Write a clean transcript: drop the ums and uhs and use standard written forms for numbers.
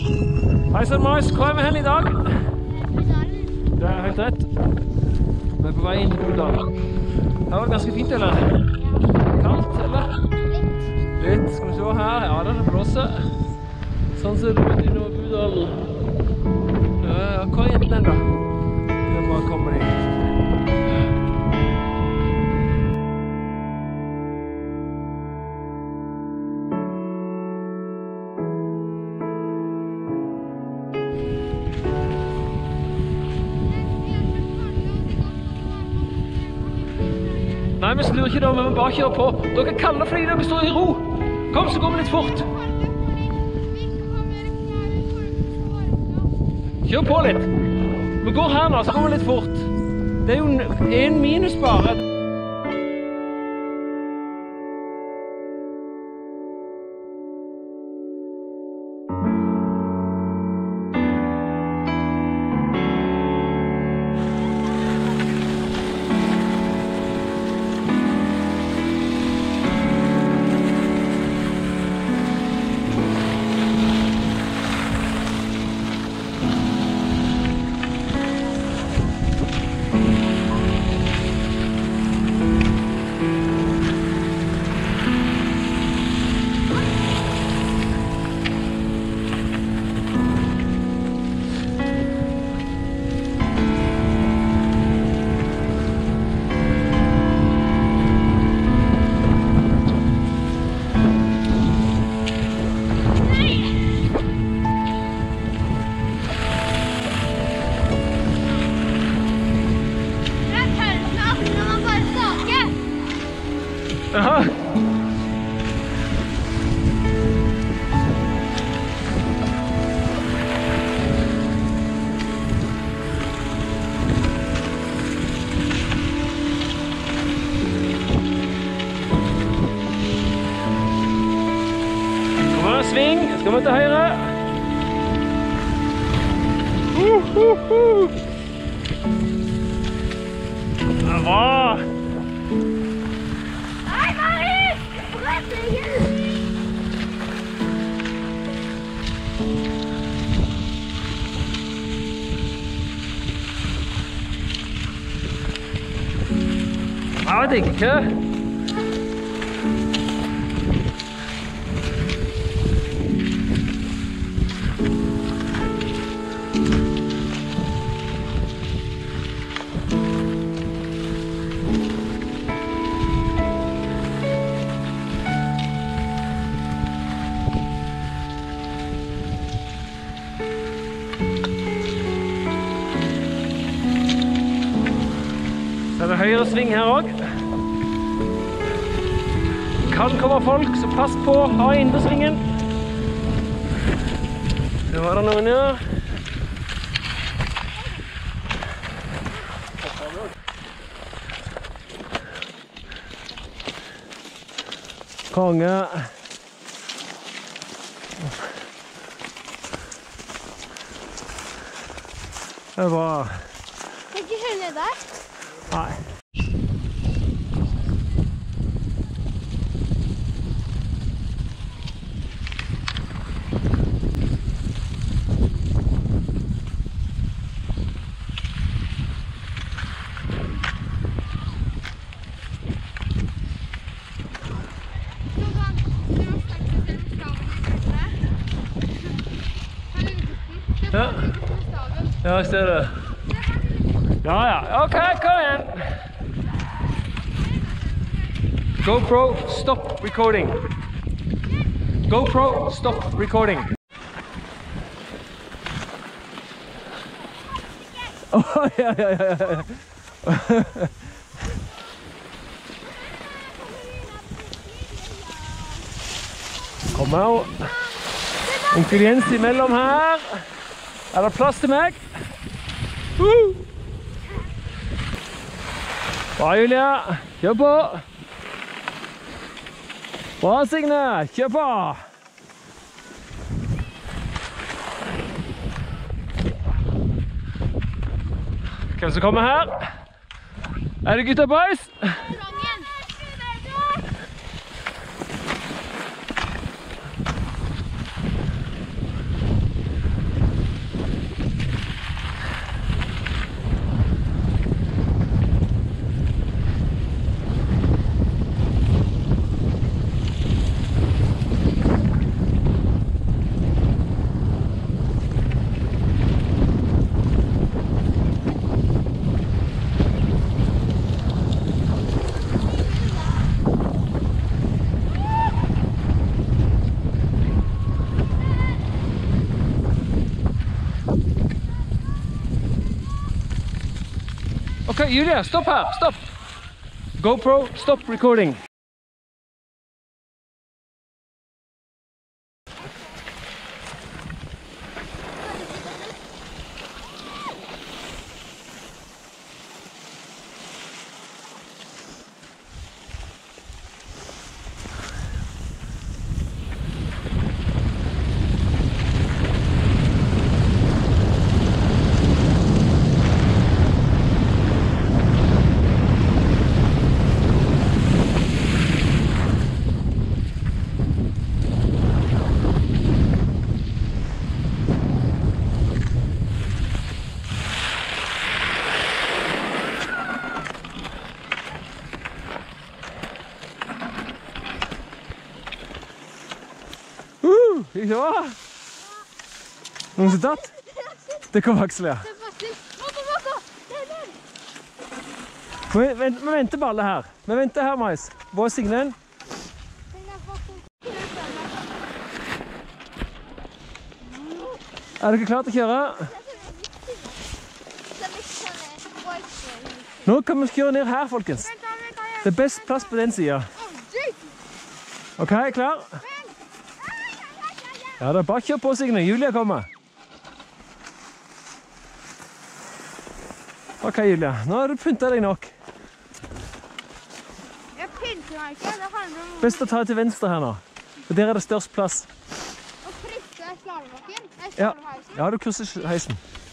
Hei sann, Mais. Hvor er vi hen i dag? Det er helt rett. Vi er på vei inn til Budalen. Det var ganske fint, eller? Kaldt, eller? Litt. Skal vi se her? Ja, det blåser. Sånn ser det ut i Budalen. Hva er den da? Den bare kommer inn. Nei, vi snur ikke da, vi må bare kjøre på. Dere er kalde fordi dere står i ro. Kom, så går vi litt fort. Kjør på litt. Vi går her nå, så går vi litt fort. Det er jo en minus bare. Jaha. Kom her, sving. Skal vi til høyre? Det er bra. Ja, det er ikke. Så er det høyre sving her også. Kan komme folk, så pass på å ha indresvingen. Det var det noen her. Konge. Det er bra. Kan ikke kjøre ned der? Nei. Ja. Ja, jeg ser det. Ja, ja. Ok, kom igjen. GoPro, stop recording. GoPro, stop recording. Oh, ja, ja, ja. Kom her. Onkel Jens imellom her. Er det plass til meg? Bra, Julia. Kjør på. Bra, Signe. Kjør på. Hvem som kommer her? Er det gutta boys? Ok, Julia, stopp her, stopp. GoPro, stop recording. Ikke så bra? Noen som tatt? Det kom Aksel, ja. Vi venter på alle her. Vi venter her, Mais. Hvor er Signe? Er dere klare til å kjøre? Nå kan vi kjøre ned her, folkens. Det er best plass på den siden. Ok, klar? Ja, det er bare kjør på, Signe. Julia kommer. Ok, Julia. Nå har du pyntet deg nok. Jeg pynter meg ikke. Det handler om... Best å ta til venstre her nå. For der er det størst plass. Å krysse slalåmbakken. Ja, du krysser heisen.